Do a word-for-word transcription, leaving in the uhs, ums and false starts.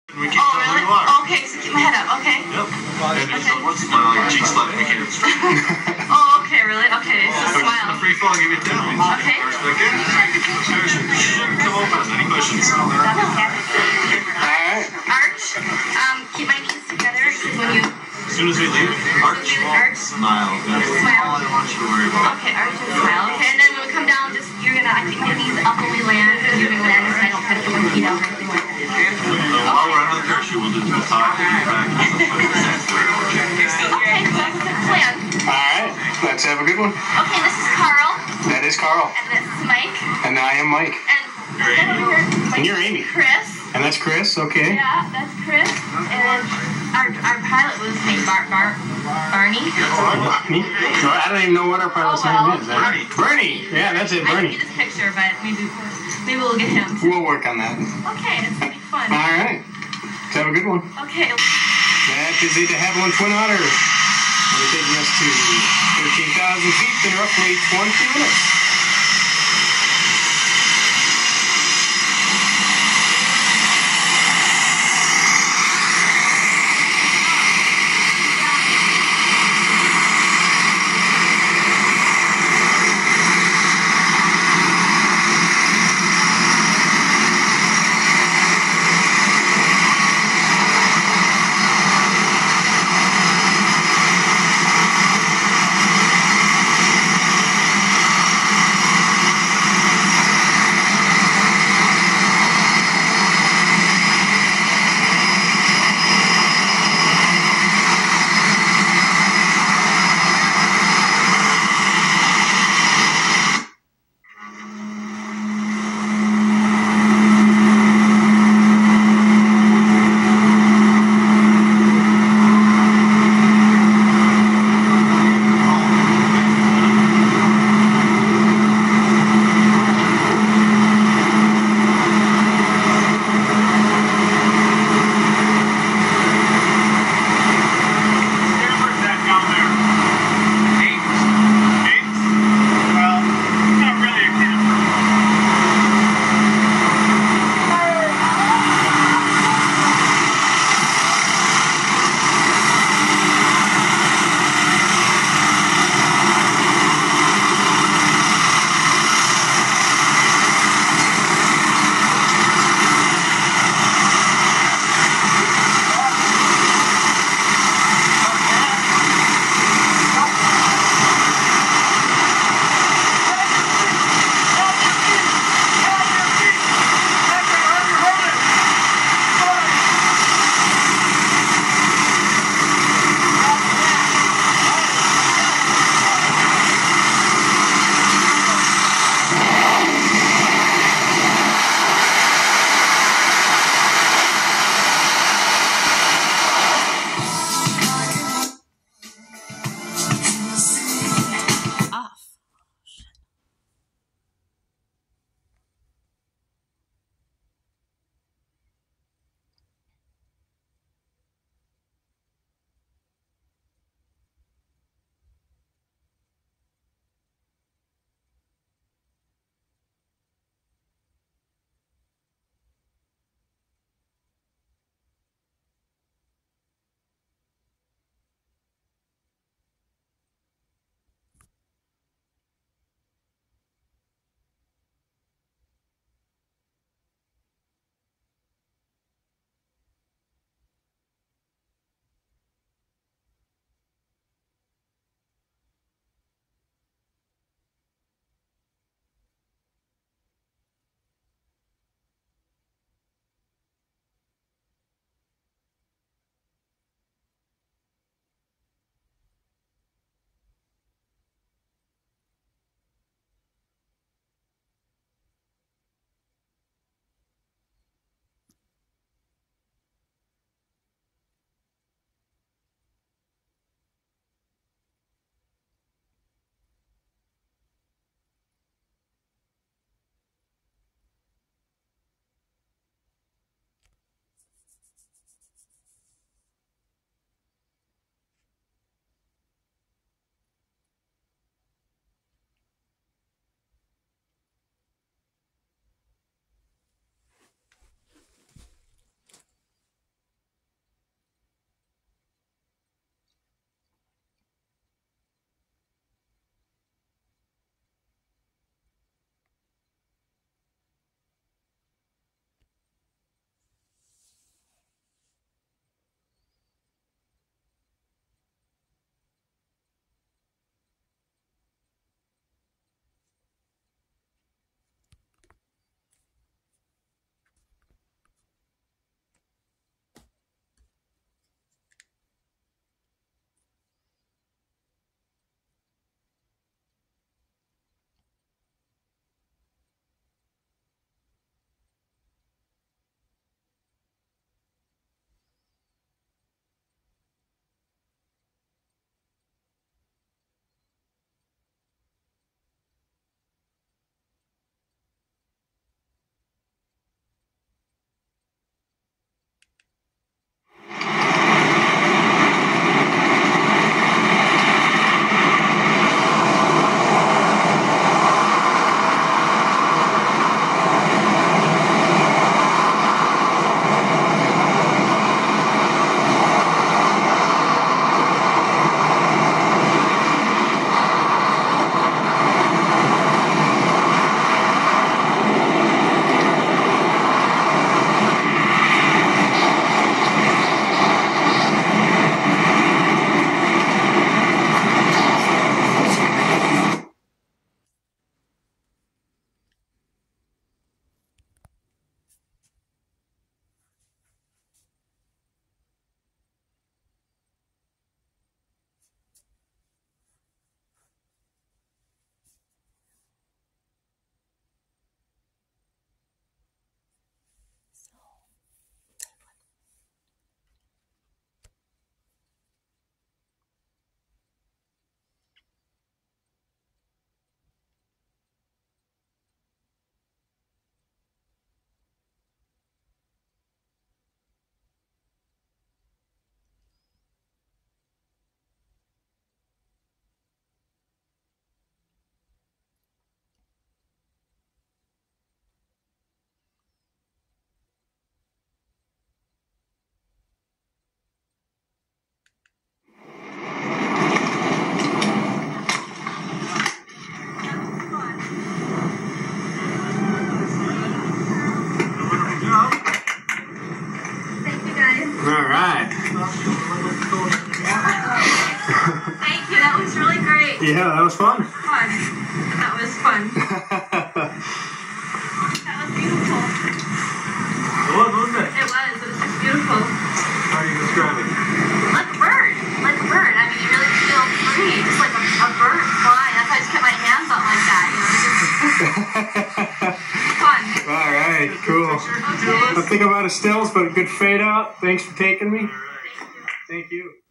We keep oh, telling really? you are. Oh, okay, so keep my head up, okay? Yep. And okay. So what's my like cheek slap my hands? Oh, okay, really? Okay, so okay. smile. A free fall, give you a tap. Okay. Again. Should come open. Any questions? Alright. Arch. Um, keep my knees together because when you... As soon as we leave, arch. As soon as we leave, arch. Smile. That's smile. all I want you to worry about. Okay, arch and smile. Okay, and then when we come down, just, you're gonna, I keep my knees up when we land. You're gonna land so I don't try to put my feet out or anything like that. While we're under the parachute, we'll do the talk and get back and stuff like that. Okay, sounds like a plan. Alright, let's have a good one. Okay, this is Carl. That is Carl. And this is Mike. And I am Mike. And, and you're Amy. Chris. And that's Chris, okay. Yeah, that's Chris. And our our pilot was named Bar Bar Barney. Barney? I don't even know what our pilot's oh, well, name is. Bernie. Bernie. Yeah, that's it, Bernie. I didn't get his picture, but maybe maybe we'll get him. We'll work on that. Okay, it's gonna be fun. All right. Let's have a good one. Okay. That is the de Havilland Twin Otter. We're taking us to thirteen thousand feet in roughly twenty minutes. All right. Thank you. That was really great. Yeah, that was fun. Fun. That was fun. That was beautiful. What was it? It was. It was just beautiful. How do you describe it? Like a bird. Like a bird. I mean, you really feel free. Just like a, a bird flying. That's why I just kept my hands up like that. You know, just fun. All right, cool. Okay. I think I'm out of stills, but a good fade out. Thanks for taking me. All right. Thank you.